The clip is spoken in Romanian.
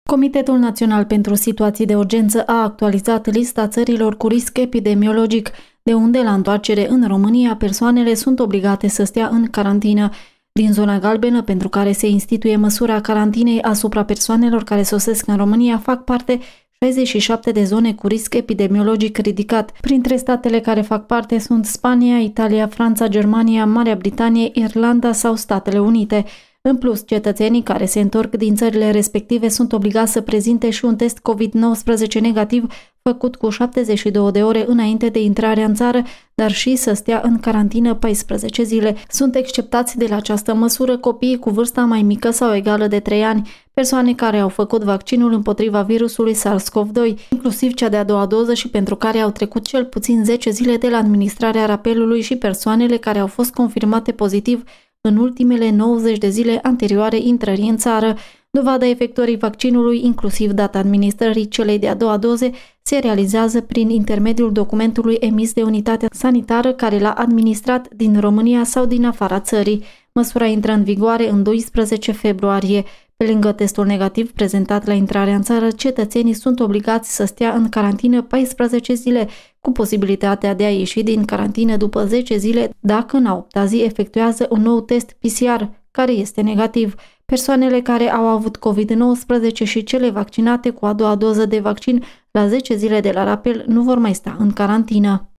Comitetul Național pentru Situații de Urgență a actualizat lista țărilor cu risc epidemiologic, de unde la întoarcere în România persoanele sunt obligate să stea în carantină. Din zona galbenă, pentru care se instituie măsura carantinei asupra persoanelor care sosesc în România, fac parte 67 de zone cu risc epidemiologic ridicat. Printre statele care fac parte sunt Spania, Italia, Franța, Germania, Marea Britanie, Irlanda sau Statele Unite. În plus, cetățenii care se întorc din țările respective sunt obligați să prezinte și un test COVID-19 negativ făcut cu 72 de ore înainte de intrarea în țară, dar și să stea în carantină 14 zile. Sunt exceptați de la această măsură copiii cu vârsta mai mică sau egală de 3 ani, persoane care au făcut vaccinul împotriva virusului SARS-CoV-2, inclusiv cea de-a doua doză și pentru care au trecut cel puțin 10 zile de la administrarea rapelului și persoanele care au fost confirmate pozitiv în ultimele 90 de zile anterioare intrării în țară. Dovada efectuării vaccinului, inclusiv data administrării celei de-a doua doze, se realizează prin intermediul documentului emis de unitatea sanitară care l-a administrat din România sau din afara țării. Măsura intră în vigoare în 12 februarie. Pe lângă testul negativ prezentat la intrarea în țară, cetățenii sunt obligați să stea în carantină 14 zile, cu posibilitatea de a ieși din carantină după 10 zile dacă în a 8-a zi efectuează un nou test PCR, care este negativ. Persoanele care au avut COVID-19 și cele vaccinate cu a doua doză de vaccin la 10 zile de la rapel nu vor mai sta în carantină.